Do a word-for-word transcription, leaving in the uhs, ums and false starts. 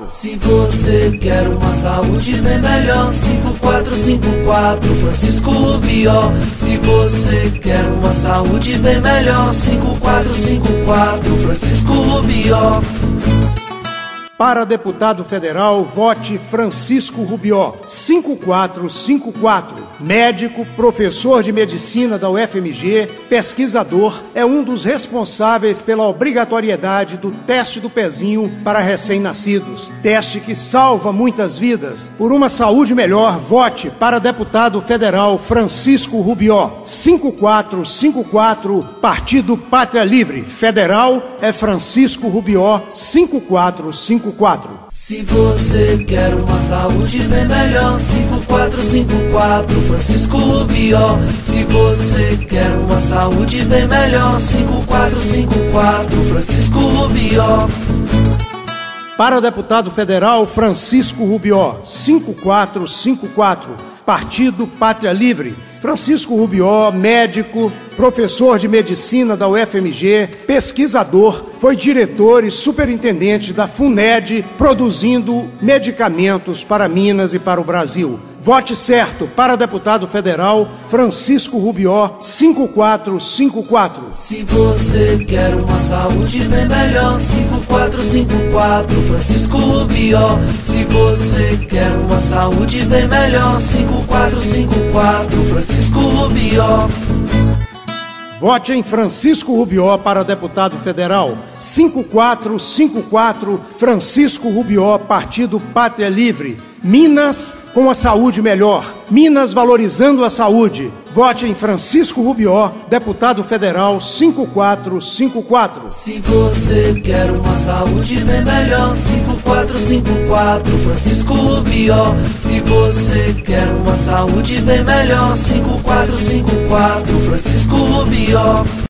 Se você quer uma saúde bem melhor, cinco quatro cinco quatro, Francisco Rubió. Se você quer uma saúde bem melhor, cinco quatro cinco quatro, Francisco Rubió. Para deputado federal, vote Francisco Rubió, cinco quatro cinco quatro. Médico, professor de medicina da U F M G, pesquisador, é um dos responsáveis pela obrigatoriedade do teste do pezinho para recém-nascidos. Teste que salva muitas vidas. Por uma saúde melhor, vote para deputado federal Francisco Rubió, cinco quatro cinco quatro, Partido Pátria Livre. Federal é Francisco Rubió, cinco quatro cinco quatro. Se você quer uma saúde bem melhor, cinco quatro cinco quatro, Francisco Rubió. Se você quer uma saúde bem melhor, cinco quatro cinco quatro, Francisco Rubió. Para deputado federal, Francisco Rubió, cinco quatro cinco quatro, Partido Pátria Livre. Francisco Rubió, médico, professor de medicina da U F M G, pesquisador, foi diretor e superintendente da FUNED, produzindo medicamentos para Minas e para o Brasil. Vote certo para deputado federal Francisco Rubió, cinco quatro cinco quatro. Se você quer uma saúde bem melhor, cinco quatro cinco quatro, Francisco Rubió. Se você quer uma saúde bem melhor, cinco quatro cinco quatro, Francisco Rubió. Vote em Francisco Rubió para deputado federal, cinco quatro cinco quatro, Francisco Rubió, Partido Pátria Livre. Minas com a saúde melhor. Minas valorizando a saúde. Vote em Francisco Rubió, deputado federal, cinco quatro cinco quatro. Se você quer uma saúde bem melhor, cinco quatro cinco quatro, Francisco Rubió. Se você quer uma saúde bem melhor, cinco quatro cinco quatro, Francisco Rubió.